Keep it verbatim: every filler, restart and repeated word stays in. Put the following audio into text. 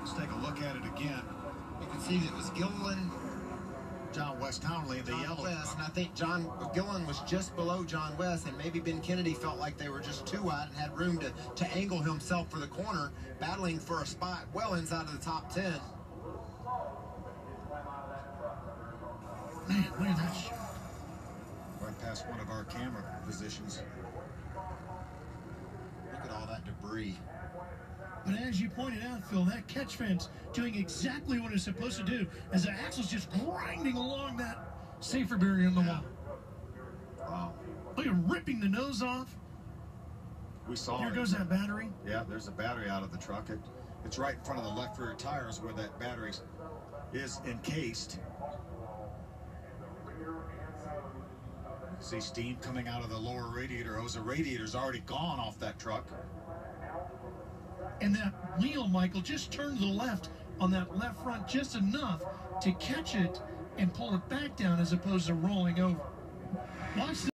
Let's take a look at it again. You can see that it was Gilliland, John West Townley, the John yellow. West, and I think John Gilliland was just below John West, and maybe Ben Kennedy felt like they were just too wide and had room to, to angle himself for the corner, battling for a spot well inside of the top ten. Man, look at that shot. Right past one of our camera positions. Look at all that debris. But as you pointed out, Phil, that catch fence doing exactly what it's supposed to do, as the axle's just grinding along that safer barrier in the Yeah. wall. Wow. Look at ripping the nose off. We saw Here it. goes that battery. Yeah, there's a battery out of the truck. It, it's right in front of the left rear tires where that battery is encased. See steam coming out of the lower radiator hose. The radiator's already gone off that truck. And that wheel, Michael, just turned to the left on that left front just enough to catch it and pull it back down as opposed to rolling over. Watch